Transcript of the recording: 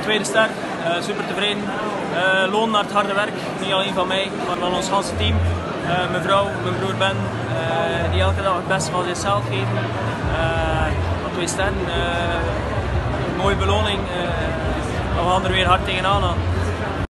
tweede ster, super tevreden. Loon naar het harde werk, niet alleen van mij, maar van ons hele team. Mijn vrouw, mijn broer Ben, die elke dag het beste van zichzelf geven. Van 2 sterren, mooie beloning. We gaan er weer hard tegenaan.